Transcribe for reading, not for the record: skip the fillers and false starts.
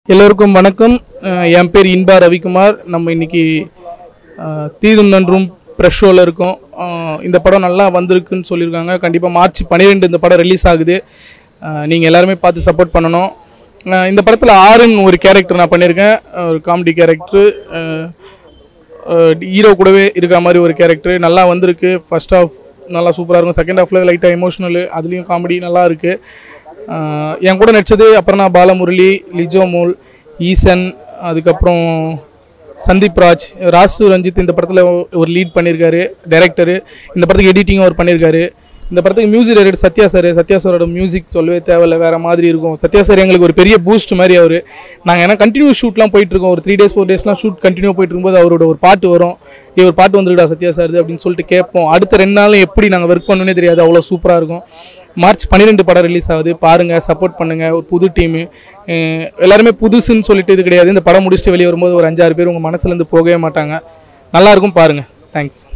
எல்லோருக்கும் வணக்கம். என் பேர் இன்பா ரவிக்குமார். நம்ம இன்னைக்கு தீதும் நன்றும் ப்ரெஷ் ஷோவில் இருக்கோம். இந்த படம் நல்லா வந்திருக்குன்னு சொல்லியிருக்காங்க. கண்டிப்பாக மார்ச் 12 இந்த படம் ரிலீஸ் ஆகுது. நீங்கள் எல்லாருமே பார்த்து சப்போர்ட் பண்ணணும். இந்த படத்தில் ஆறுன்னு ஒரு கேரக்டர் நான் பண்ணியிருக்கேன். ஒரு காமெடி கேரக்டரு, ஹீரோ கூடவே இருக்க மாதிரி ஒரு கேரக்டர் நல்லா வந்திருக்கு. ஃபர்ஸ்ட் ஹாஃப் நல்லா சூப்பராக இருக்கும். செகண்ட் ஹாஃபில் லைட்டாக எமோஷ்னலு, அதுலேயும் காமெடி நல்லா இருக்குது. என் கூட நடித்தது அப்புறம் நான் பாலமுரளி, லிஜோமோல், ஈசன், அதுக்கப்புறம் சந்தீப் ராஜ், ராசு ரஞ்சித் இந்த படத்தில் ஒரு லீட் பண்ணியிருக்காரு. டைரக்டரு இந்த படத்துக்கு எடிட்டிங்கும் அவர் பண்ணியிருக்காரு. இந்த படத்துக்கு மியூசிக் டைரக்டர் சத்யா சாரோட மியூசிக் சொல்லவே தேவையில்லை, வேறு மாதிரி இருக்கும். சத்யா சார் எங்களுக்கு ஒரு பெரிய பூஸ்ட் மாதிரி அவர். நாங்கள் ஏன்னா கண்டினியூ ஷூட்லாம் போயிட்டுருக்கோம். ஒரு 3 days 4 daysலாம் ஷூட் கண்டினியூ போயிட்டு இருக்கும்போது அவரோட ஒரு பாட்டு வரும். ஒரு பாட்டு வந்துருக்கா சத்யா சார் அப்படின்னு சொல்லிட்டு கேட்போம். அடுத்த 2 நாளும் எப்படி நாங்கள் ஒர்க் பண்ணணுன்னே தெரியாது, அவ்வளோ சூப்பராக இருக்கும். மார்ச் 12 படம் ரிலீஸ் ஆகுது. பாருங்கள், சப்போர்ட் பண்ணுங்கள். ஒரு புது டீமு, எல்லாருமே புதுசுன்னு சொல்லிட்டு இது கிடையாது. இந்த படம் முடிச்சுட்டு வெளியே வரும்போது ஒரு 5-6 பேர் உங்கள் மனசுலேருந்து போகவே மாட்டாங்க. நல்லாயிருக்கும், பாருங்கள். தேங்க்ஸ்.